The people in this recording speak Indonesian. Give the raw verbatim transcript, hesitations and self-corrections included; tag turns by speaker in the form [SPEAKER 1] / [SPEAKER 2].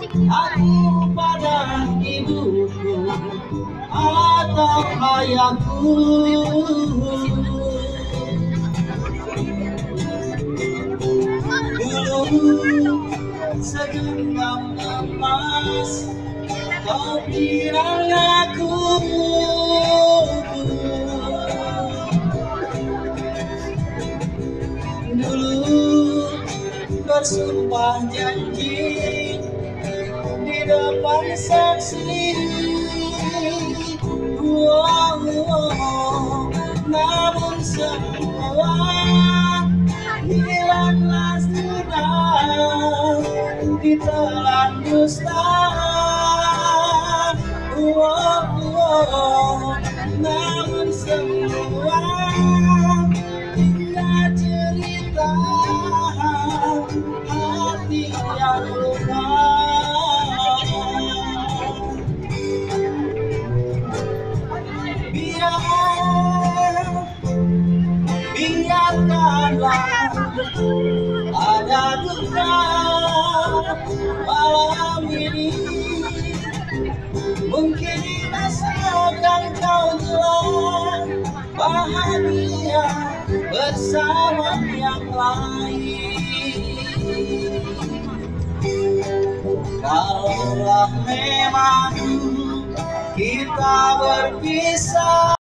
[SPEAKER 1] aku pada ibuku atau ayahku. Dulu segenggam emas kau bilang aku, dulu bersumpah janji di depan saksi. Wow, wow. Namun semua hilanglah sudah ditelan dusta. Wow, wow. Namun semua ingat cerita hati yang luka. Biar, biarkanlah ada duka malam ini. Mungkin rasakan kau telah bahagia bersama yang lain. Kalaulah memang kita berpisah,